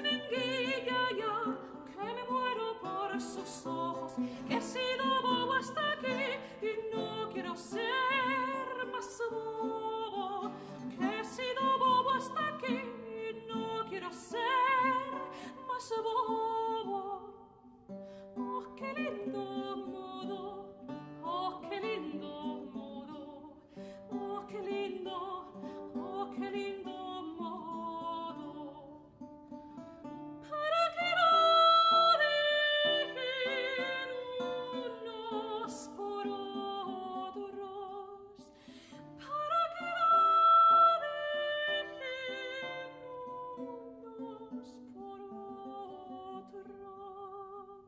en guilla ya, que me muero por sus ojos, que he sido bobo hasta aquí y no quiero ser más bobo, que he sido bobo hasta aquí y no quiero ser más bobo. Oh, qué lindo modo, oh, qué lindo modo, oh, qué lindo, oh, qué lindo modo. Para que no dejen unos por otros, para que no dejen unos por otros.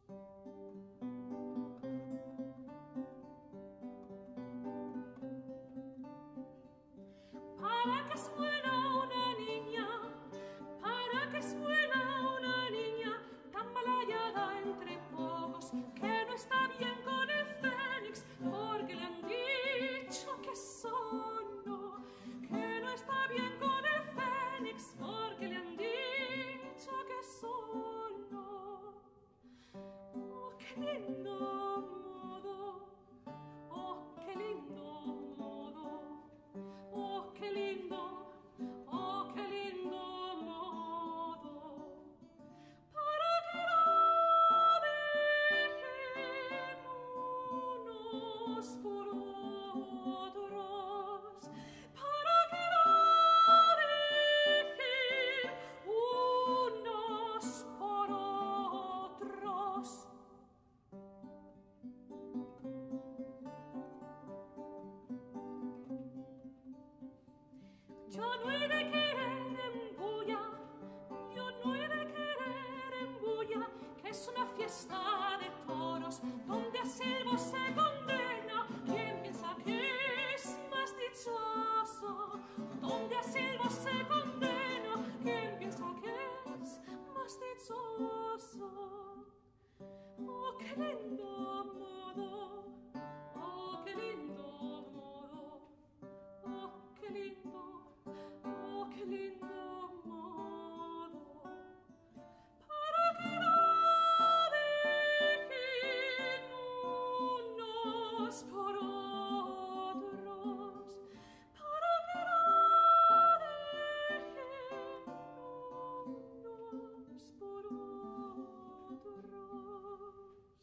Para que suena una niña, para que suena una niña tan mal hallada entre pocos, que no está bien con el fénix, porque le han dicho que sono, que no está bien con el fénix, porque le han dicho que sono. Oh, qué lindo modo, oh, qué lindo modo. Oh, qué lindo modo, para que no dejen unos por otros, para que no dejen unos por otros. Yo no he de querer en bulla, yo no he de querer en bulla, que es una fiesta de toros, donde a silbo se condena quien piensa que es más dichoso, donde a silbo se condena quien piensa que es más dichoso. Oh, qué lindo modo, oh, qué lindo modo, oh, qué lindo. Oh, qué lindo modo, para que no dejen unos por otros, para que no dejen unos por otros.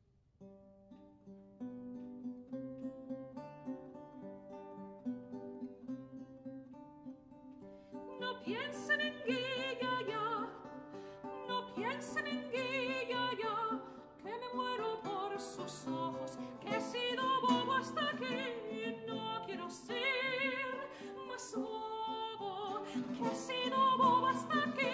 No piensen en guilla ya, no piensen en guilla ya, que me muero por sus ojos, que he sido bobo hasta aquí y no quiero ser más bobo, que he sido bobo hasta aquí